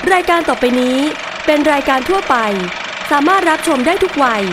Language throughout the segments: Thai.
รายการต่อไปนี้เป็นรายการทั่วไปสามารถรับชมได้ทุกวัย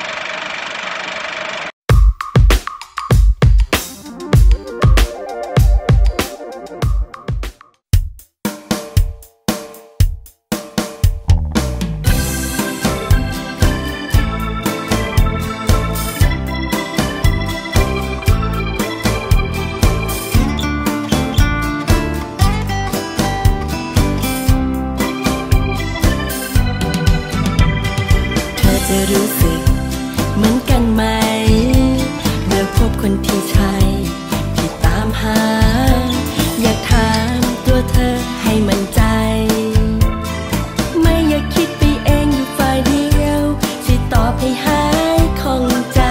จะรู้สึกเหมือนกันไหมเมื่อพบคนที่ใช่ที่ตามหาอยากถามตัวเธอให้มั่นใจไม่อยากคิดไปเองอยู่ฝ่ายเดียวที่ตอบให้หายข้องใจ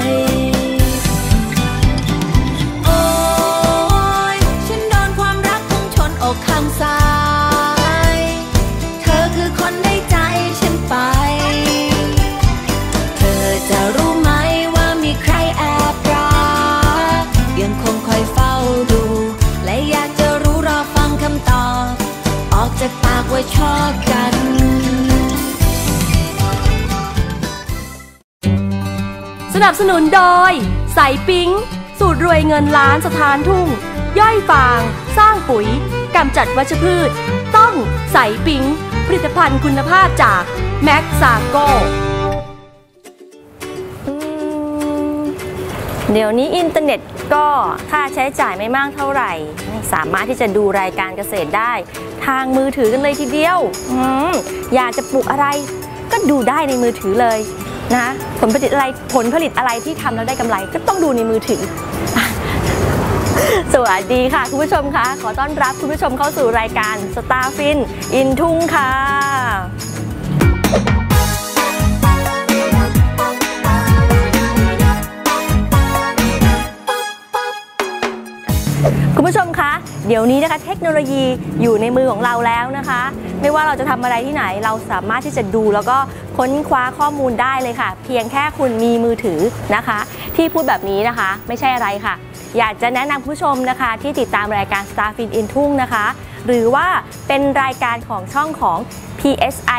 โอ้ยฉันโดนความรักพุ่งชนอกข้างซ้ายเธอคือคนได้ใจฉันไปจะรู้ไหมว่ามีใครแอบรักยังคงคอยเฝ้าดูและอยากจะรู้รอฟังคำตอบออกจากปากว่าชอบกันสนับสนุนโดยใสปิ๊งสูตรรวยเงินล้านสถานทุ่งย่อยฟางสร้างปุ๋ยกำจัดวัชพืชต้องใสปิ๊งผลิตภัณฑ์คุณภาพจากแม็กซาโกเดี๋ยวนี้อินเทอร์เน็ตก็ค่าใช้จ่ายไม่มากเท่าไหร่สามารถที่จะดูรายการเกษตรได้ทางมือถือกันเลยทีเดียวอยากจะปลูกอะไรก็ดูได้ในมือถือเลยนะผลผลิตอะไรที่ทำแล้วได้กำไรก็ต้องดูในมือถือสวัสดีค่ะคุณผู้ชมคะขอต้อนรับคุณผู้ชมเข้าสู่รายการสตาร์ฟินอินทุ่งค่ะคุณผู้ชมคะเดี๋ยวนี้นะคะเทคโนโลยีอยู่ในมือของเราแล้วนะคะไม่ว่าเราจะทำอะไรที่ไหนเราสามารถที่จะดูแล้วก็ค้นคว้าข้อมูลได้เลยค่ะเพียงแค่คุณมีมือถือนะคะที่พูดแบบนี้นะคะไม่ใช่อะไรค่ะอยากจะแนะนำผู้ชมนะคะที่ติดตามรายการ Starfin in ทุ่งนะคะหรือว่าเป็นรายการของช่องของ PSI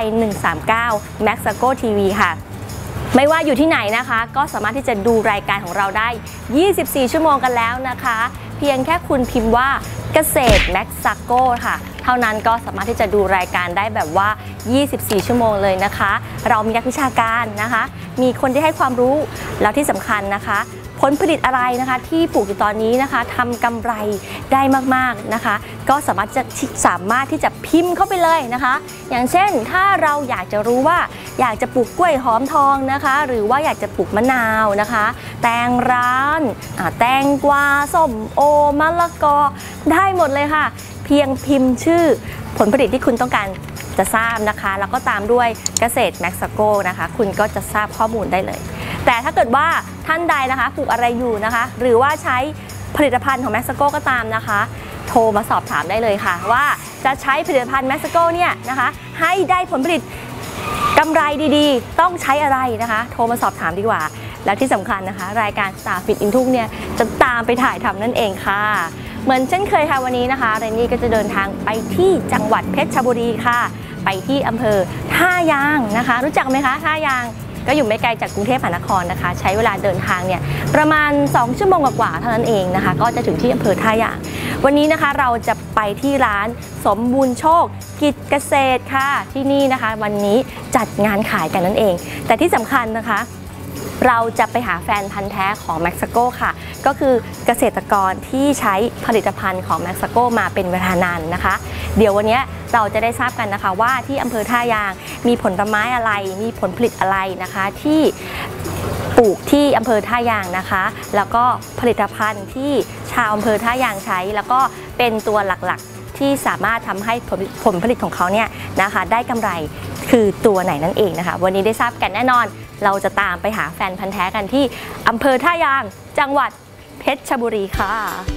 139 Maxago TV ค่ะไม่ว่าอยู่ที่ไหนนะคะก็สามารถที่จะดูรายการของเราได้24ชั่วโมงกันแล้วนะคะเพียงแค่คุณพิมพ์ว่าเกษตรแม็กซาโกค่ะเท่านั้นก็สามารถที่จะดูรายการได้แบบว่า24ชั่วโมงเลยนะคะเรามีนักวิชาการนะคะมีคนที่ให้ความรู้แล้วที่สำคัญนะคะผลผลิตอะไรนะคะที่ปลูกอยู่ตอนนี้นะคะทำกำไรได้มากๆนะคะก็สามารถที่จะพิมพ์เข้าไปเลยนะคะอย่างเช่นถ้าเราอยากจะรู้ว่าอยากจะปลูกกล้วยหอมทองนะคะหรือว่าอยากจะปลูกมะนาวนะคะแตงร้านแตงกวาส้มโอมะละกอได้หมดเลยค่ะเพียงพิมพ์ชื่อผลผลิตที่คุณต้องการจะทราบนะคะแล้วก็ตามด้วยเกษตรแม็กซาโกนะคะคุณก็จะทราบข้อมูลได้เลยแต่ถ้าเกิดว่าท่านใดนะคะปลูกอะไรอยู่นะคะหรือว่าใช้ผลิตภัณฑ์ของแม็กซาโกก็ตามนะคะโทรมาสอบถามได้เลยค่ะว่าจะใช้ผลิตภัณฑ์แม็กซาโกเนี่ยนะคะให้ได้ผลผลิตกำไรดีๆต้องใช้อะไรนะคะโทรมาสอบถามดีกว่าแล้วที่สำคัญนะคะรายการ Starfin in ทุ่งเนี่ยจะตามไปถ่ายทำนั่นเองค่ะเหมือนเช่นเคยค่ะวันนี้นะคะเรนนี่ก็จะเดินทางไปที่จังหวัดเพชรบุรีค่ะไปที่อำเภอท่ายางนะคะรู้จักไหมคะท่ายางก็อยู่ไม่ไกลจากกรุงเทพมหานครนะคะใช้เวลาเดินทางเนี่ยประมาณ2ชั่วโมงกว่าเท่านั้นเองนะคะก็จะถึงที่อำเภอท่ายางวันนี้นะคะเราจะไปที่ร้านสมบูรณ์โชคกิจเกษตรค่ะที่นี่นะคะวันนี้จัดงานขายกันนั่นเองแต่ที่สำคัญนะคะเราจะไปหาแฟนพันธุ์แท้ของแม็กซาโกค่ะก็คือเกษตรกรที่ใช้ผลิตภัณฑ์ของแม็กซาโกมาเป็นเวลานานนะคะเดี๋ยววันนี้เราจะได้ทราบกันนะคะว่าที่อำเภอท่ายางมีผลไม้อะไรมีผลผลิตอะไรนะคะที่ปลูกที่อำเภอท่ายางนะคะแล้วก็ผลิตภัณฑ์ที่ชาวอำเภอท่ายางใช้แล้วก็เป็นตัวหลักๆที่สามารถทำให้ผลผลิตของเขาเนี่ยนะคะได้กำไรคือตัวไหนนั่นเองนะคะวันนี้ได้ทราบกันแน่นอนเราจะตามไปหาแฟนพันธุ์แท้กันที่อำเภอท่ายางจังหวัดเพชรบุรีค่ะ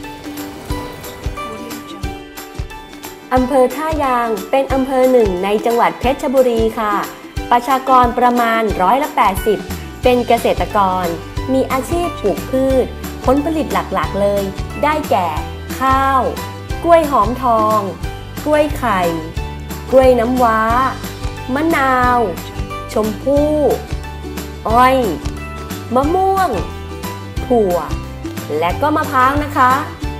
อำเภอท่ายางเป็นอำเภอหนึ่งในจังหวัดเพชรบุรีค่ะประชากรประมาณ80%เป็นเกษตรกรมีอาชีพปลูกพืชผลผลิตหลักๆเลยได้แก่ข้าวกล้วยหอมทองกล้วยไข่กล้วยน้ำว้ามะนาวชมพู่อ้อยมะม่วงถั่วและก็มะพร้าวนะคะ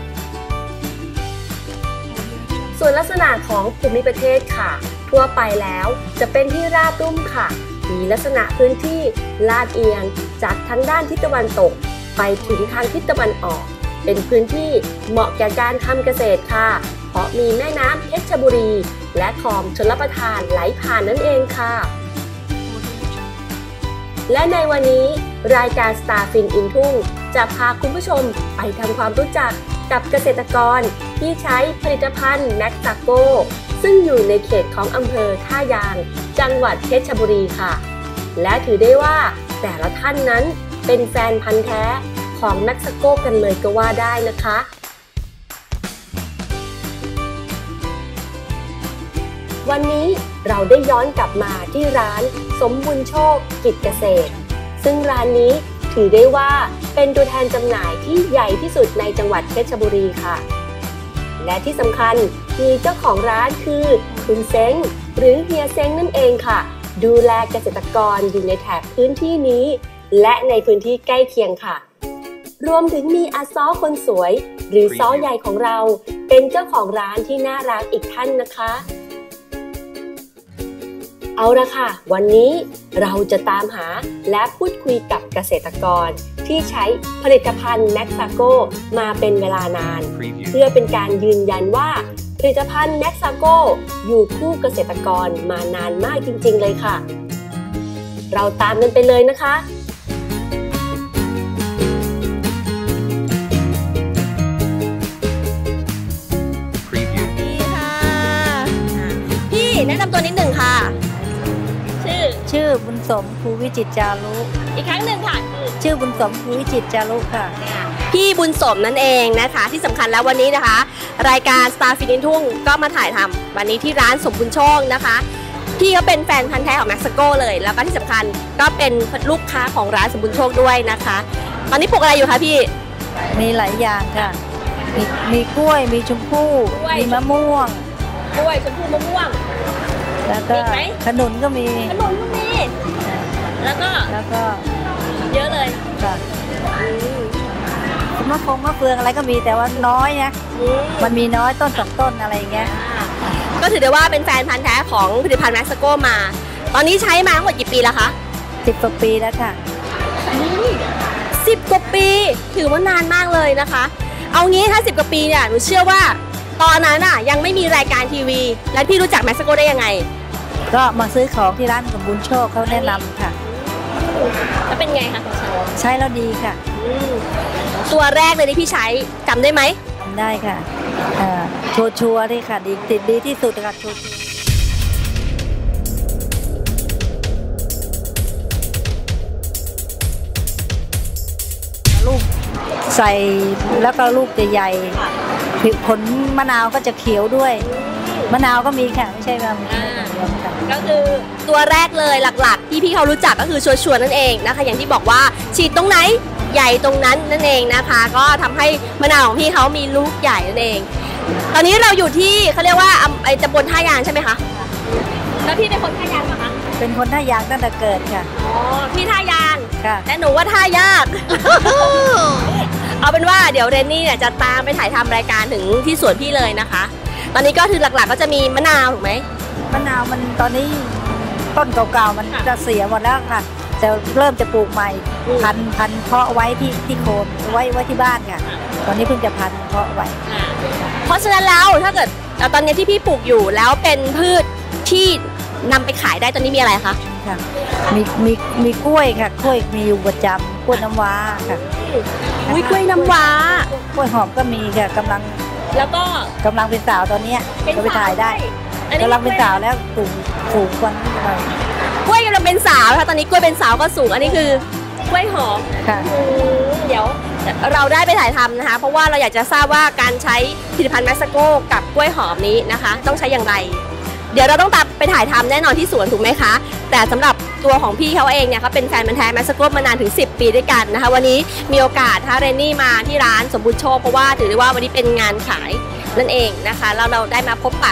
ส่วนลักษณะของภูมิประเทศค่ะทั่วไปแล้วจะเป็นที่ราบรุ่มค่ะมีลักษณะพื้นที่ลาดเอียงจากทางด้านทิศตะวันตกไปถึงทางทิศตะวันออกเป็นพื้นที่เหมาะแก่การทำเกษตรค่ะเพราะมีแม่น้ำเพชรบุรีและคลองชลประทานไหลผ่านนั่นเองค่ะและในวันนี้รายการ Star Fin In ทุ่งจะพาคุณผู้ชมไปทำความรู้จักกับเกษตรกรที่ใช้ผลิตภัณฑ์แม็กซาโกซึ่งอยู่ในเขตของอำเภอท่ายางจังหวัดเพชรบุรีค่ะและถือได้ว่าแต่ละท่านนั้นเป็นแฟนพันธุ์แท้ของแม็กซาโกกันเลยก็ว่าได้นะคะวันนี้เราได้ย้อนกลับมาที่ร้านสมบุญโชคกิจเกษตรซึ่งร้านนี้ถือได้ว่าเป็นตัวแทนจำหน่ายที่ใหญ่ที่สุดในจังหวัดเพชรบุรีค่ะและที่สำคัญมีเจ้าของร้านคือคุณเซ้งหรือเฮียเซ้งนั่นเองค่ะดูแลเกษตรกรอยู่ในแถบพื้นที่นี้และในพื้นที่ใกล้เคียงค่ะรวมถึงมีอาซ้อคนสวยหรือซ้อใหญ่ของเราเป็นเจ้าของร้านที่น่ารักอีกท่านนะคะเอาละค่ะวันนี้เราจะตามหาและพูดคุยกับเกษตรกรที่ใช้ผลิตภัณฑ์แม็กซาโกมาเป็นเวลานานเพื่อเป็นการยืนยันว่าผลิตภัณฑ์แม็กซาโกอยู่คู่เกษตรกรมานานมากจริงๆเลยค่ะเราตามกันไปเลยนะคะพี่แนะนำตัวนิดหนึ่งค่ะชื่อบุญสมภูวิจิตรจารุอีกครั้งหนึ่งค่ะชื่อบุญสมภูวิจิตรจารุค่ะพี่บุญสมนั่นเองนะคะที่สำคัญแล้ววันนี้นะคะรายการ Star Fin In ทุ่งก็มาถ่ายทำวันนี้ที่ร้านสมบุญโชคนะคะพี่ก็เป็นแฟนพันธุ์แท้ของแม็กซาโกเลยแล้วก็ที่สำคัญก็เป็นลูกค้าของร้านสมบุญโชคด้วยนะคะตอนนี้ปลูกอะไรอยู่คะพี่มีหลายอย่างค่ะมีกล้วยมีชมพู่มีมะม่วงกล้วยชมพู่มะม่วงแล้วก็ขนุนก็มีแล้วก็เยอะเลยค่ะมะเฟืองอะไรก็มีแต่ว่าน้อยนะมันมีน้อยต้นสองต้นอะไรอย่างเงี้ยก็ถือได้ว่าเป็นแฟนพันธุ์แท้ของผลิตภัณฑ์แม็กซาโกมาตอนนี้ใช้มาทั้งหมดกี่ปีแล้วคะ 10 กว่าปีแล้วค่ะ 10 กว่าปีถือว่านานมากเลยนะคะเอางี้ถ้า10 กว่าปีเนี่ยหนูเชื่อว่าตอนนั้นน่ะยังไม่มีรายการทีวีแล้วพี่รู้จักแม็กซาโกได้ยังไงก็มาซื้อของที่ร้านสมบุญโชคเขาแนะนำค่ะแล้วเป็นไงคะใช้แล้วดีค่ะตัวแรกเลยที่พี่ใช้จำได้ไหมจำได้ค่ะชัวร์เลยค่ะดีที่สุดค่ะชัวร์ลูกใส่แล้วก็ลูกใหญ่ๆผลมะนาวก็จะเขียวด้วยมะนาวก็มีค่ะไม่ใช่ว่าก็คือตัวแรกเลยหลักๆที่พี่เขารู้จักก็คือชัวร์นั่นเองนะคะอย่างที่บอกว่าฉีดตรงไหนใหญ่ตรงนั้นนั่นเองนะคะก็ทำให้มะนาวของพี่เขามีลูกใหญ่นั่นเองตอนนี้เราอยู่ที่เขาเรียกว่าตำบลท่ายางใช่ไหมคะแล้วพี่เป็นคนท่ายางไหมคะเป็นคนท่ายางตั้งแต่เกิดค่ะอ๋อพี่ท่ายางค่ะแต่หนูว่าท่ายาก เอาเป็นว่าเดี๋ยวเรนนี่เนี่ยจะตามไปถ่ายทำรายการถึงที่สวนพี่เลยนะคะตอนนี้ก็คือหลักๆก็จะมีมะนาวถูกไหมมะนาวมันตอนนี้ต้นเก่าๆมันจะเสียหมดแล้วค่ะจะเริ่มจะปลูกใหม่พันเพาะไว้ที่โคนไว้ที่บ้านค่ะตอนนี้เพิ่งจะพันเพาะไว้เพราะฉะนั้นแล้วถ้าเกิดตอนนี้ที่พี่ปลูกอยู่แล้วเป็นพืชที่นำไปขายได้ตอนนี้มีอะไรคะค่ะมีกล้วยค่ะกล้วยมีอยู่ประจำกล้วยน้ำว้าค่ะกล้วยน้ำว้ากล้วยหอมก็มีค่ะกำลังเป็นสาวตอนนี้ก็ไปถ่ายได้กำลังเป็นสาวแล้วสูงกว่านี้หน่อยกล้วยกำลังเป็นสาวค่ะตอนนี้กล้วยเป็นสาวก็สูงอันนี้คือกล้วยหอมค่ะเดี๋ยวเราได้ไปถ่ายทำนะคะเพราะว่าเราอยากจะทราบว่าการใช้ผลิตภัณฑ์แม็กซาโกกับกล้วยหอมนี้นะคะต้องใช้อย่างไรเดี๋ยวเราต้องตามไปถ่ายทำแน่นอนที่สวนถูกไหมคะแต่สำหรับตัวของพี่เขาเองเนี่ยเขาเป็นแฟนพันธุ์แท้แม็กซาโกมานานถึง10 ปีด้วยกันนะคะวันนี้มีโอกาสท้าเรนนี่มาที่ร้านสมบูรณ์โชคเพราะว่าถือได้ว่าวันนี้เป็นงานขายนั่นเองนะคะเราได้มาพบปะกับ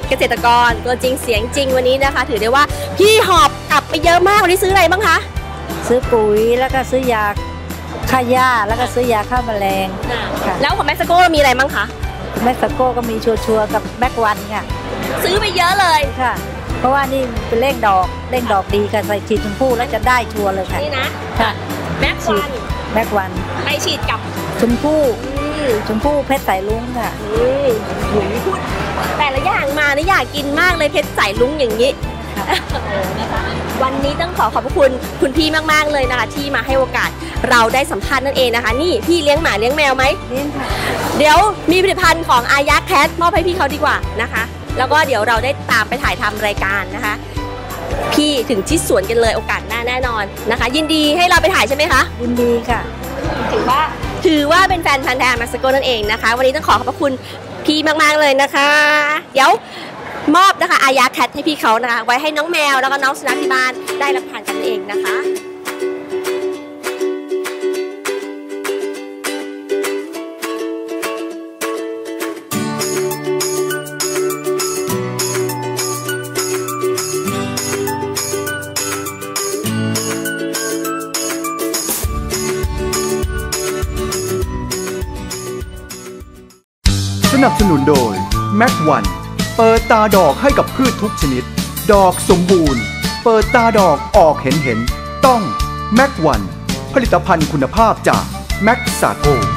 เกษตรกรตัวจริงเสียงจริงวันนี้นะคะ ถือได้ว่าพี่หอบกลับไปเยอะมากวันนี้ซื้ออะไรบ้างคะซื้อปุ๋ยแล้วก็ซื้อยาฆ่าหญ้าแล้วก็ซื้อยาฆ่าแมลงค่ะแล้วของเม็กซิโกมีอะไรบ้างคะเม็กซิโกก็มีชัวร์ๆกับแม็กวันค่ะซื้อไปเยอะเลยค่ะ เพราะว่านี่เป็นเร่งดอกดีค่ะใส่ฉีดชมพู่แล้วจะได้ชัวร์เลยค่ะนี่นะค่ะแม็กวันแม็กวันไปฉีดกับชมพู่เพชรสายลุ้งค่ะพูดแต่ละอย่างมานี่อยากกินมากเลยเพชรสายลุ้งอย่างนี้ วันนี้ต้องขอบพระคุณคุณพี่มากๆเลยนะคะ ที่มาให้โอกาสเราได้สัมภาษณ์นั่นเองนะคะ นี่พี่เลี้ยงหมาเลี้ยงแมวไหมเลี้ยงค่ะเดี๋ยวมีผลิตภัณฑ์ของอายาแคทมอบให้พี่เขาดีกว่านะคะ แล้วก็เดี๋ยวเราได้ตามไปถ่ายทำรายการนะคะ พี่ถึงที่สวนกันเลยโอกาสหน้าแน่นอนนะคะ ยินดีให้เราไปถ่ายใช่ไหมคะยินดีค่ะถือว่าเป็นแฟนพันธุ์แท้แม็กซิโกนั่นเองนะคะ วันนี้ต้องขอบพระคุณพี่มากๆเลยนะคะ เดี๋ยวมอบนะคะอายาแคทให้พี่เขานะคะ ไว้ให้น้องแมวแล้วก็น้องสุนัขที่บ้านได้รับทานกันเองนะคะสนับสนุนโดยแม็กวันเปิดตาดอกให้กับพืชทุกชนิดดอกสมบูรณ์เปิดตาดอกออกเห็นต้องแม็กวันผลิตภัณฑ์คุณภาพจากแม็กซาโก